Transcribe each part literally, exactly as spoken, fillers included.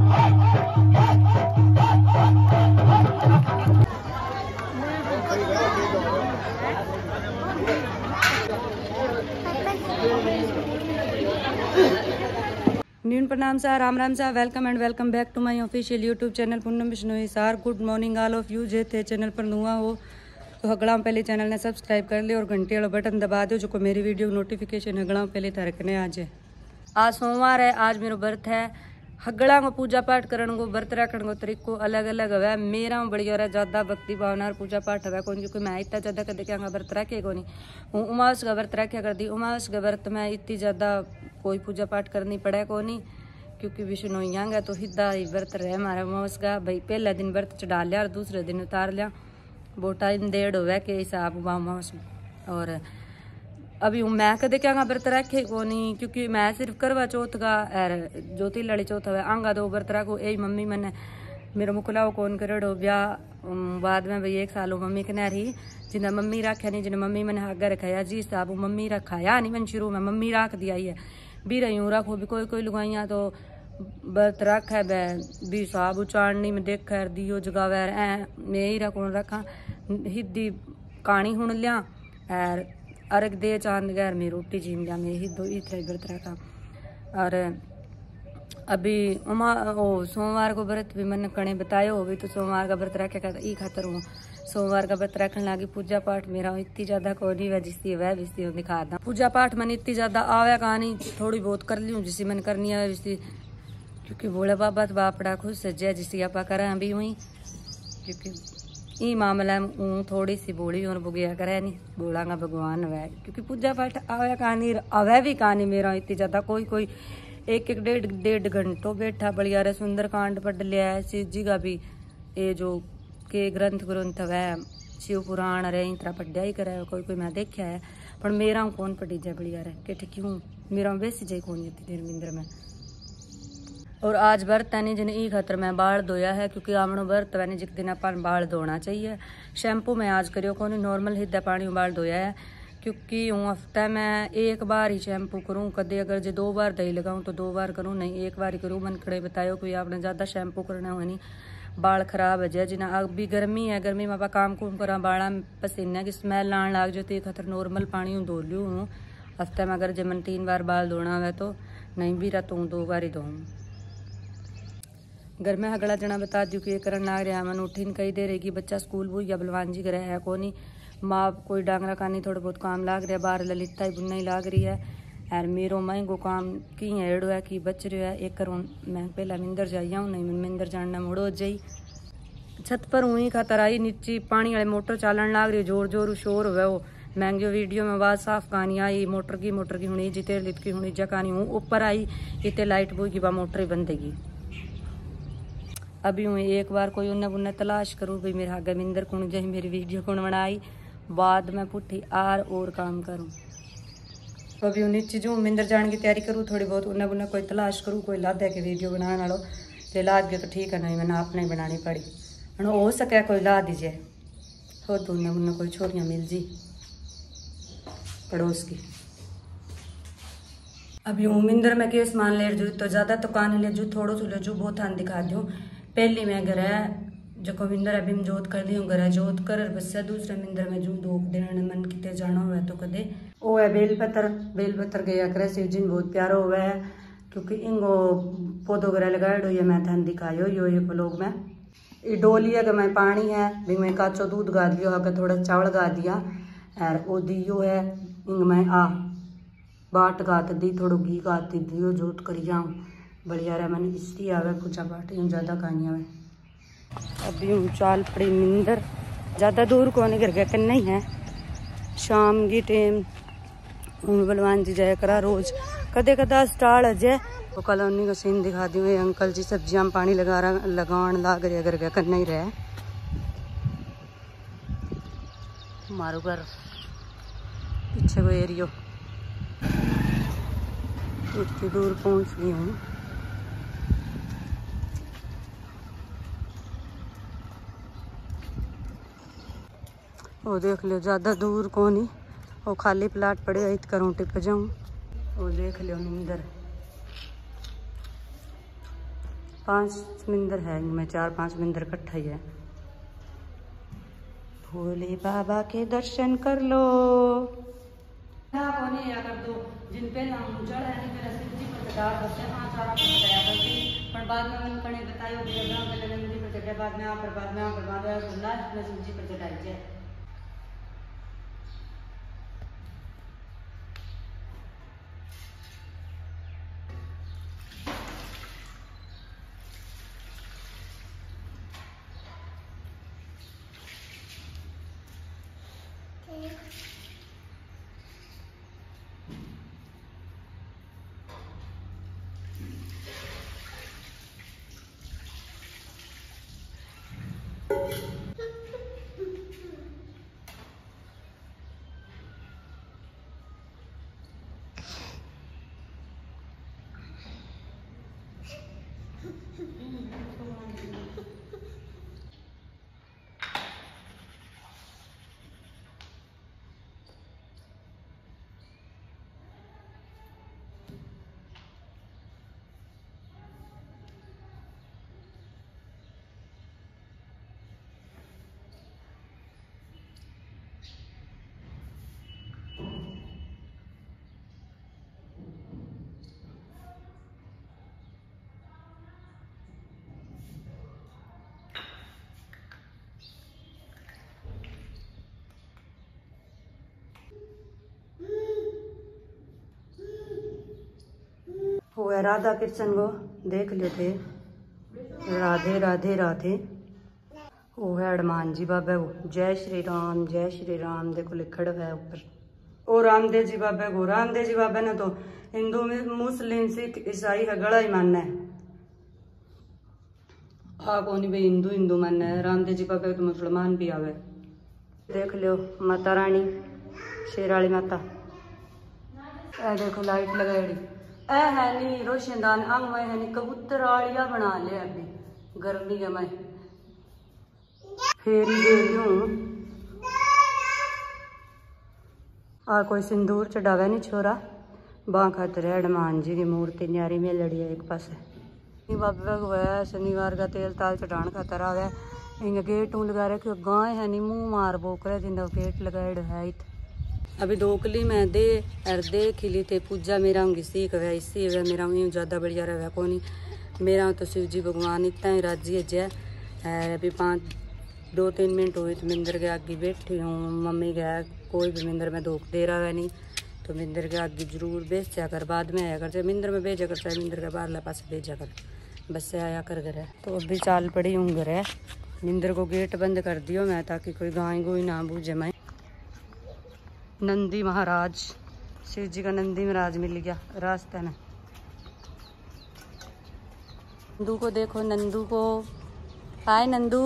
न्यून प्रणाम सा, राम राम सा, welcome and welcome back to my official YouTube channel Poonam Bishnoi सार। Good morning all of you. जे थे चैनल पर नुआ हो तो हगड़ा पहले चैनल ने सब्सक्राइब कर ले और घंटे वाला बटन दबा दो जो को मेरी वीडियो नोटिफिकेशन हगड़ा पहले तरकने आज है। आज सोमवार है, आज मेरा व्रत है। हगड़ा को पूजा पाठ करने को व्रत रखने को तरीको अलग अलग है। मेरा बढ़िया रहा ज्यादा भक्ति भावना और पूजा पाठ है कौन, क्योंकि मैं इतना ज्यादा कदे क्या व्रत रखे को नहीं हूँ। उमास का व्रत रखा कर दी, उमास का व्रत में इतनी ज्यादा कोई पूजा पाठ करनी पड़े को नहीं, क्योंकि विष्णु आएंगे तो हिदा ही व्रत रहे हमारा उमास का। भाई पहले दिन व्रत चढ़ा लिया और दूसरे दिन उतार लिया, वो टाइम डेढ़ हो के हिसाब उमास। और अभी मैं कदे क्या व्रत रखे को नहीं, क्योंकि मैं सिर्फ करवा चौथ का और ज्योति लड़ी चौथ है आंगा दो व्रत रखो। यही मम्मी मैंने मेरा मुकलाओ कौन करो ब्याह बाद में भाई एक साल मम्मी कने रही जिन्हें मम्मी रखा नहीं, जिन्हें मम्मी मैंने आगे रखाया जी साहब मम्मी रखाया नहीं। मैंने शुरू में मम्मी रख दिया ही है भी रही हूँ रखो भी कोई कोई लुगाइया तो व्रत रख है बै भी साहब उचाड़नी में देख कर दियो जगावे ऐ मैं ही रखो रखा हिदी कहानी हुन लिया और अर्घ दे चांद गैर में रोटी जीम लिया मैं ही दो इतना व्रत रखा। और अभी उमा ओ सोमवार को व्रत भी मैंने कणे बताया हो भी तो सोमवार का व्रत रखे का ई खातर हूँ सोमवार का व्रत रखने लगी। पूजा पाठ मेरा इतनी ज्यादा को नहीं वह जिसकी वह जिसकी दिखा दा। पूजा पाठ मैंने इतनी ज्यादा आवे कहानी थोड़ी बहुत कर ली हूँ जिससे मैंने करनी है जिसकी, क्योंकि भोले बाबा तो बापड़ा खुद सज्जा जिसकी आप करें भी हुई, क्योंकि ई मामला में थोड़ी सी बोली और बुगिया करे नहीं बोलांगा भगवान वह, क्योंकि पूजा पाठ आवे कहानी अवै भी कहानी मेरा इतनी ज्यादा कोई कोई एक एक डेढ़ डेढ़ घंटों बैठा बढ़िया रे सुंदर कांड पढ़ लिया है। शिव जी का भी ये जो के ग्रंथ ग्रंथ वह शिव पुराण रे इतना पढ़िया ही करे कोई कोई मैं देखा है, पर मेरा कौन पढ़ी जाए बढ़िया रे के क्यों मेरा बेसी जाए कौन इतनी देर मिंदर में। और आज व्रत है नहीं जिन्हें ई खतर मैं बाल धोया है, क्योंकि आपनो व्रत वैने जिस दिन अपन बाल धोना चाहिए। शैम्पू में आज करियो को नहीं नॉर्मल हिद्दा पानी बाल धोया है, क्योंकि हूँ हफ्ते में एक बार ही शैम्पू करूँ। कदे अगर जो दो बार दही लगाऊँ तो दो बार करूँ, नहीं एक बार ही करूँ। मन खड़े बतायो कोई आपने ज़्यादा शैम्पू करना हो नहीं बाल खराब है जाए। जिन्हें अब भी गर्मी है गर्मी में आप काम कुम करा बाला पसीने की स्मैल आने लग जाए तो खतर नॉर्मल पानी धो लूँ हूँ हफ्ते में। अगर जब मन तीन बार बाल धोना है तो नहीं भी रहा तो दो बार ही धोऊँ। घर में हगड़ा जना बता दू कि ये करन लाग रहा मन उठीन कही दे रही कि बच्चा स्कूल बुई या बलवान जी करे है को नहीं माँ कोई डांगरा कानी थोड़ा बहुत काम लाग रहा है बाहर ललिता ही बुनना ही लाग रही है। और मेरो महंगो काम की एड़ो है कि बच रहा है एक करूँ मैं पहला मिंदर जाई हूँ नहीं मैं मिंदर जानना मुड़ो जाई छत पर हुई खातर आई नीचे पानी वाले मोटर चालन लाग रही जोर जोर शोर हुआ वो महंगे वीडियो में बात साफ कहानी आई मोटर की मोटर की हुई जिते लिट की हुई जा कहानी हूँ ऊपर आई इतने लाइट बुई की बा मोटर ही बंदेगी। अभी हूँ एक बार कोई उन्हें बुन्ने तलाश करूँ भाई मेरे आगे मिंदर कौन जाए मेरी वीडियो कौन बनाई बाद में पुठी आर और काम करूँ। तो अभी नीचे जो मिंदर जाने की तैयारी करूँ थोड़ी बहुत उन्हें बुन्ने कोई तलाश करूँ कोई लाद है कि वीडियो बनाने वालों जो लाद गया तो ठीक है, नहीं मैंने आपने ही बनानी पड़ी हो सके कोई ला दीजिए हो तो उन्हें बुन्ने कोई छोरियाँ मिल जी पड़ोस की। अभी हूँ मिंदर में केस मान ले जू तो ज़्यादा तो कान ले जू थोड़ो सो ले जू बहुत थान दिखा दूँ। पहली मैं घर है जो को मिंदर अभी मैं जोत कर दी हूँ घर है जोत कर बस दूसरे मिंदर में जू धूप देने मन कितने जाना हुआ तो कदे वो है बेलपत्र बेलपत्र गया करे शिव जी बहुत प्यारा हुआ है, क्योंकि इंगो पौधों वगैरह लगाए हुई है मैं थान दिखायो यो ये लोग में ये डोलिया का मैं पानी है भी मैं काचो दूध गा दियो अगर थोड़ा चावल गा दिया और वो दियो है इंग मैं आ बाट गात दी थोड़ो घी गाती दियो जोत कर जाऊँ बढ़िया रहा मैंने इसलिए आवे पूजा पाठ यूँ ज़्यादा कहानियाँ में। अभी हूँ चाल पड़ी मिंदर ज़्यादा दूर को नहीं घर गया करना ही है शाम की टाइम बलवान जी जाया करा रोज कदे कदा स्टाल अजय वो कॉलोनी का सीन दिखा दी अंकल जी सब्जियां में पानी लगा रहा लगान लाग रहा घर गया करना ही रहा मारो घर पीछे को एरियो इतनी दूर पहुंच गई हूँ। वो देख लो ज़्यादा दूर को नहीं वो खाली प्लाट पड़े इत करूँ टिप जाऊँ वो देख लो मिंदर। पांच मंदिर है इनमें, चार पांच मंदिर इकट्ठा ही है। भोले बाबा के दर्शन कर लो। या कर दो जिन पे हम चढ़े नहीं मेरा शिव जी पर चढ़ा बसे हाँ सारा कुछ बताया करती पर बाद में मन कने बतायो कि गांव के नंदी पर चढ़े बाद में आ पर बाद में आ पर बाद में लास्ट में शिव जी पर चढ़ाई जाए। वो है राधा कृष्ण, वो देख लियो थे राधे राधे राधे। वो है हनुमान जी बाबा, वो जय श्री राम जय श्री राम देखो लिखड़ है ऊपर। ओ रामदेव जी बाबा को, रामदेव जी बाबा ने तो हिंदू में मुस्लिम सिख ईसाई का गला ही मानना है। हाँ कौन भाई हिंदू हिंदू मानना है, रामदेव जी बाबा तो मुसलमान भी आवे। देख लो माता रानी शेराली माता, ए देखो लाइट लगाई ए है नी रोशनदान अंग में है नी कबूतर आलिया बना ले अभी गर्मी के मैं फेरी दे लूं। और कोई सिंदूर चढ़ावे नहीं छोरा बां खातर है हनुमान जी की मूर्ति न्यारी में लड़ी है एक पास बाबा हुआ शनिवार का तेल ताल चढ़ान खातर आ गया। इंगे गेट लगा रखे गाय है नी मुंह मार बोक रहे जिंदा गेट लगाए है। अभी दोकली में दे और दे खिली थे पूजा मेरा होंगी सीख वह इसी वह मेरा यूँ ज़्यादा बढ़िया रहा को नहीं मेरा तो शिव जी भगवान इतना ही राजी है जय। अभी पाँच दो तीन मिनट हुए तो मंदिर के आगे बैठी हूँ। मम्मी गया कोई भी मंदिर में धोख दे रहा है नहीं तो मंदिर के आगे जरूर बेच जा कर बाद में आया कर चाहे मंदिर में भेजा कर चाहे मंदिर के बाहरला पास भेजा कर बस से आया कर घर है। तो अभी चाल पड़ी हूँ घर है मंदिर को गेट बंद कर दियो मैं ताकि कोई गाय गोई ना बूझे। मैं नंदी महाराज शिव जी का नंदी महाराज मिल गया रास्ते में। नंदू को देखो नंदू को, हाय नंदू।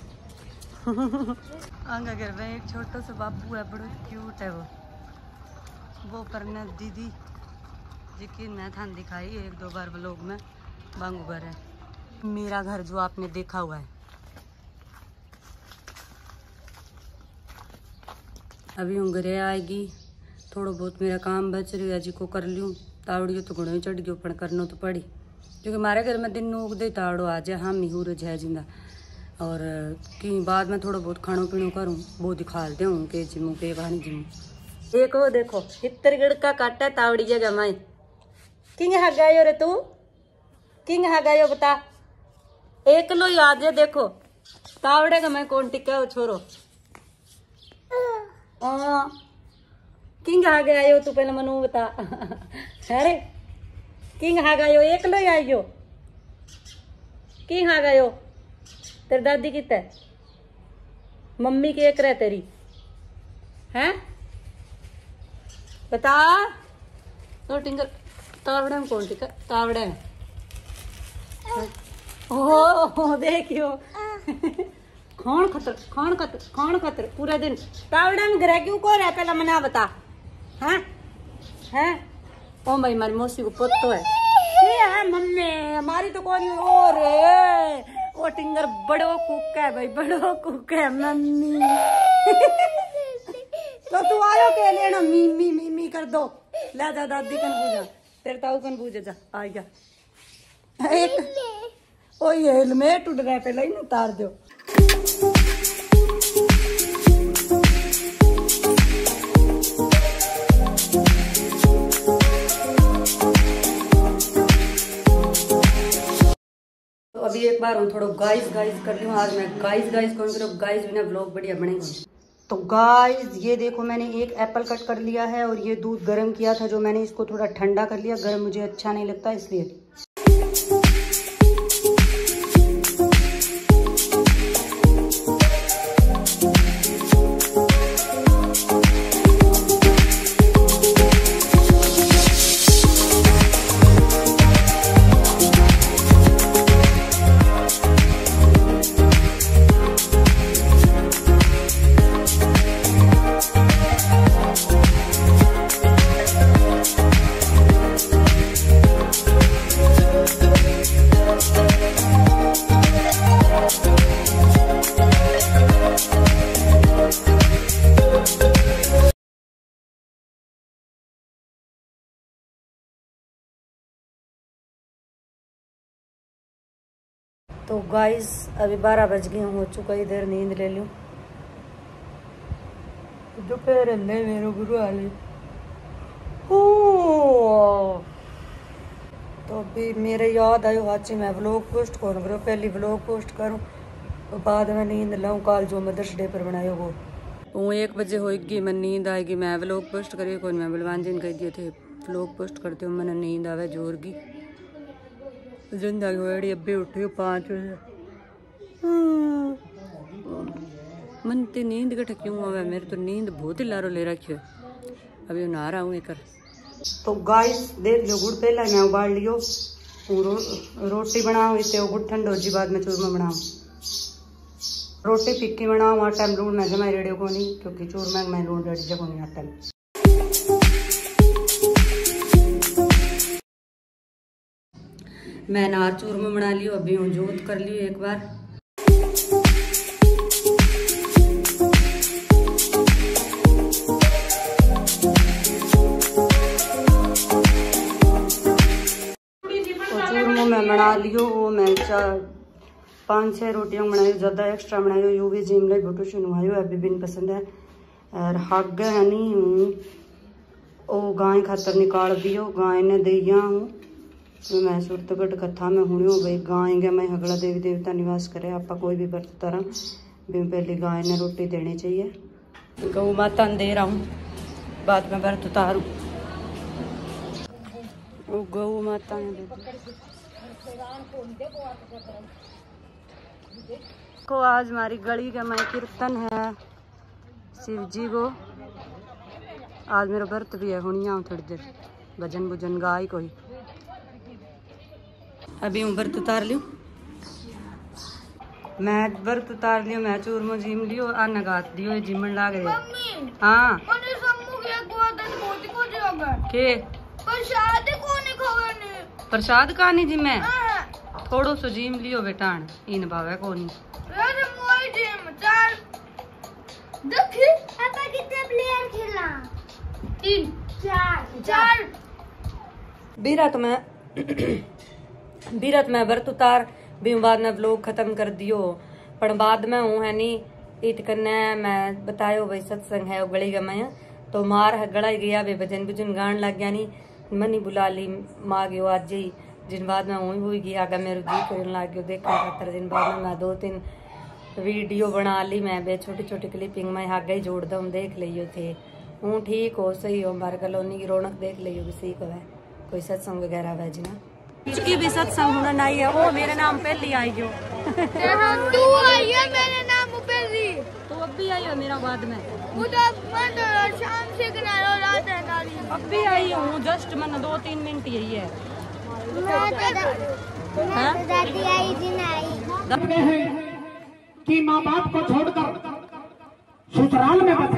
आंगा घर में एक छोटा सा बाबू है बड़ा क्यूट है वो वो पर न दीदी यकीन मैं था दिखाई एक दो बार व्लॉग में बांगू घर है मेरा घर जो आपने देखा हुआ है। अभी हूँ घरे आएगी थोड़ा बहुत मेरा काम बच रही है जी को कर लूँ। तावड़ियों तो घणो ही चढ़ गयो पर करना तो पड़ी क्योंकि हमारे घर में दिन उग दे तावड़ो आ जाए हम यूरज है जिंदा और कि बाद में थोड़ा बहुत खानो पीनो करूँ वो दिखा दे हूँ के जिमू के कहानी जिमू। एक वो देखो हितर गिड़का काटा तावड़ी जगह माए किंग हा गायो रे तू किंग हा गायो बता एक लो याद है देखो तावड़े का मैं कौन टिका हो छोरो किंग आ गया तू पहले मनु बता। अरे किंग आ गयो एक लो आयो किंग आ गयो तेरी दादी कितना है मम्मी की एक रह तेरी हैं बता तो टिंगर तावड़े में कौन टिका तावड़े में ओ देखियो खान खतर खान खतर खान खतर पूरा दिन तावड़े में घर क्यों को रहा पहला मना बता हैं हैं ओ भाई मारी मौसी को पुत्तो है ये है मम्मी हमारी तो कौन और ओ टिंगर बड़ो कुक है भाई बड़ो कुक है मम्मी। तो तू आयो के लेना मी मी मी मी कर दो ले जा दादी कन पूजा तेरे ताऊ कन पूजा जा आ गया एक ओ ये हेलमेट उड़ रहा है, पहले ही ना उतार दो। तो अभी एक बार हम थोड़ा गाइस गाइस कर लूँ। आज मैं गाइस गाइस कौन करूँ, गाइस बिना व्लॉग बढ़िया बनेगा। तो गाइस ये देखो मैंने एक एप्पल कट कर लिया है और ये दूध गर्म किया था जो मैंने इसको थोड़ा ठंडा कर लिया। गर्म मुझे अच्छा नहीं लगता इसलिए। तो गाइस अभी बारह बज गए, हो चुका इधर, नींद ले लूँ। दोपहर ले मेरे गुरु आले। तो अभी मेरे याद आयो आज मैं व्लॉग पोस्ट करूँ, करो पहली व्लॉग पोस्ट करूँ तो बाद में नींद लाऊँ। कल जो मदर्स डे पर बनायो वो वो एक बजे होगी, मैं नींद आएगी। मैं व्लॉग पोस्ट करी कौन, मैं बलवान जी ने कह दिए थे व्लॉग पोस्ट करते हो, मैंने नींद आवे जोर की। जिंदगी अभी उठी पाँच बजे, मन तो नींद कट क्यों आवे, मेरे तो नींद बहुत ही लारो ले रखी है। अभी नहा रहा हूँ एक। तो गाइस देख लो, गुड़ पहला मैं उबाल लियो। रो, रोटी बनाओ इतने गुड़ ठंड जी बाद में चूरमा बनाओ। रोटी फिक्की बनाओ, आटा में लूण मैं जमा रेडियो को नहीं, क्योंकि चूरमा मैं लूण रेडी जगह नहीं आटा में। मैं नार चूरमा बना लियो, अभी हूँ जोत कर लियो एक बार। तो चूरमा मैं बना लियो, वो मैं चार पाँच छः रोटियाँ बनाई, ज़्यादा एक्स्ट्रा बनाई। यू भी जिम लाई फोटो सुनवायो, अभी बिन पसंद है। और हग है नहीं वो गाय खातर निकाल दियो, गाय ने दिया हूँ। तो मैं सुरतगढ़ कथा में हूँ भाई गाय गे मैं हगड़ा देवी देवता निवास करे, आपा कोई भी व्रत तरह भी पहली गाय ने रोटी देनी चाहिए। गौ माता ने दे रहा हूँ, बाद में व्रत उतारू। वो गौ माता ने दे को आज हमारी गली का मैं कीर्तन है शिव जी को। आज मेरा व्रत भी है, हुनिया हूँ थोड़ी देर भजन भुजन गाय कोई। अभी हूँ व्रत उतार लियो, मैं व्रत उतार लियो। मैं चूरमा जिम लियो, अन्न गात दियो, जिमन लाग रहे। हाँ के प्रसाद का नहीं जिम है, थोड़ो सो जिम लियो बेटान, इन भावे को नहीं। तीन चार चार बीरत में बीरत में व्रत उतार भी बाद में व्लॉग खत्म कर दियो। पर बाद में हूँ है नी ईट करने मैं बतायो भाई सत्संग है गली का मैं तो मार है गड़ा गया भाई भजन भुजन गान लग गया नी मनी बुला ली माँ गयो आज ही। जिन बाद में हुई हुई गया अगर मेरे जी करने लग गयो देखा खातर। दिन बाद में मैं दो तीन वीडियो बना ली मैं बे छोटी छोटी क्लिपिंग में आगे ही जोड़ दूँ देख लियो थे। हूँ ठीक हो सही हो, हमारे कॉलोनी की रौनक देख लियो भी सही को है। कोई सत्संग वगैरह है जिना की भी सत्संग होना नहीं है, वो मेरे नाम पहली आई जो तू आई है मेरे नाम पहली, तो अब भी आई हो मेरा बाद में शाम से रात है अब भी आई हूँ जस्ट मन दो तीन मिनट यही है। कि माँ बाप को छोड़कर ससुराल में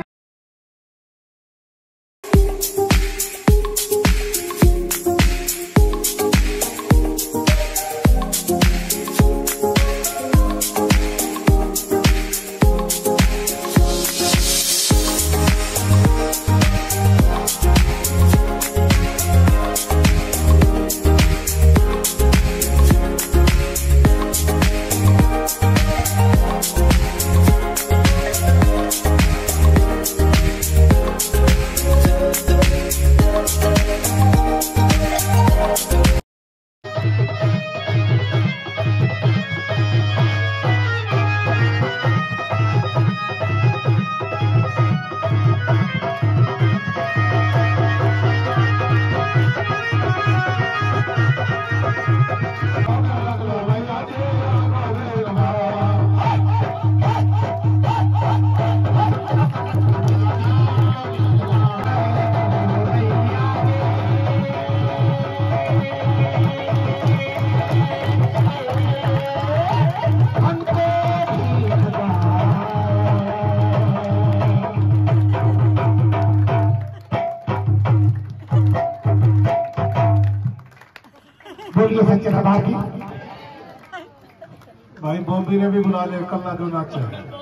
भाई बॉम्बी ने भी बुला ले कल्ला जो नाचे।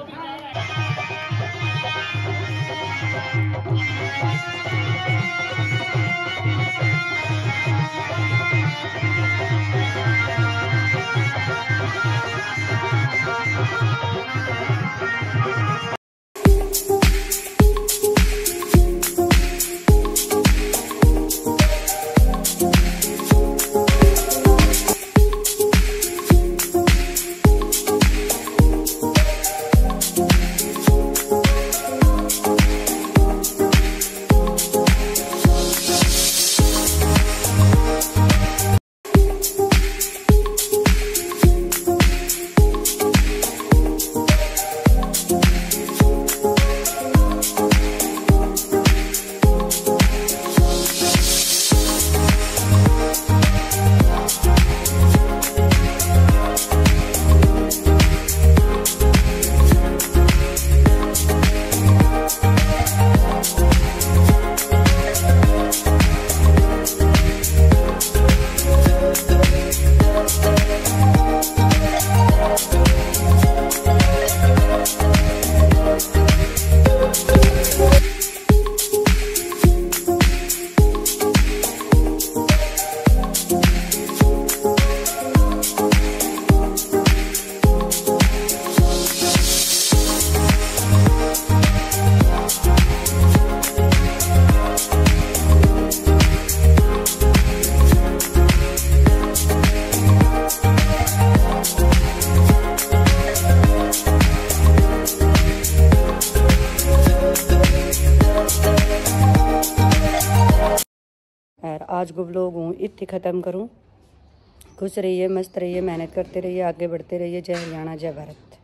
और आज को व्लॉग हूँ इतनी ख़त्म करूँ। खुश रहिए, मस्त रहिए, मेहनत करते रहिए, आगे बढ़ते रहिए। जय हरियाणा, जय भारत।